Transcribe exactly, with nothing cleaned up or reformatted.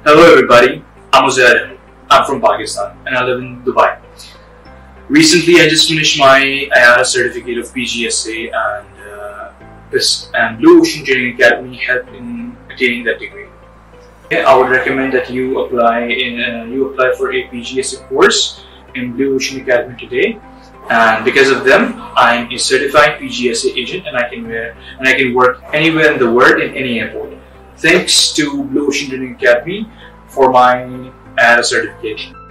Hello everybody, I'm Uzair. I'm from Pakistan and I live in Dubai. Recently I just finished my I A T A certificate of P G S A, and uh, this and Blue Ocean Training Academy helped in attaining that degree. I would recommend that you apply in uh, you apply for a P G S A course in Blue Ocean Academy today, and because of them, I'm a certified P G S A agent, and I can wear and I can work anywhere in the world in any airport. Thanks to Blue Ocean Training Academy for my I A T A certification.